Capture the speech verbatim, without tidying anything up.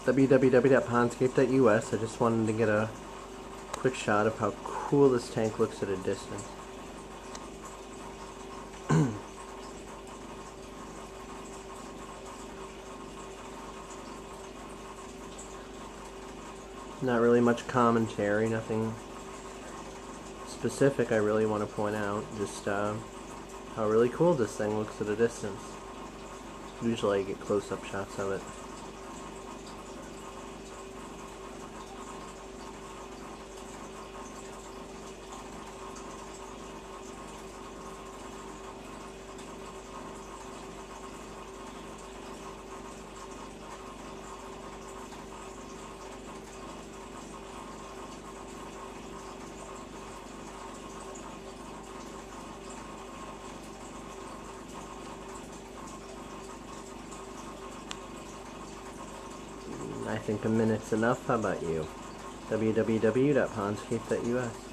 w w w dot pondscape dot u s. I just wanted to get a quick shot of how cool this tank looks at a distance. Not really much commentary, nothing specific I really want to point out, just uh, how really cool this thing looks at a distance. Usually I get close-up shots of it. I think a minute's enough. How about you? w w w dot pondscape dot u s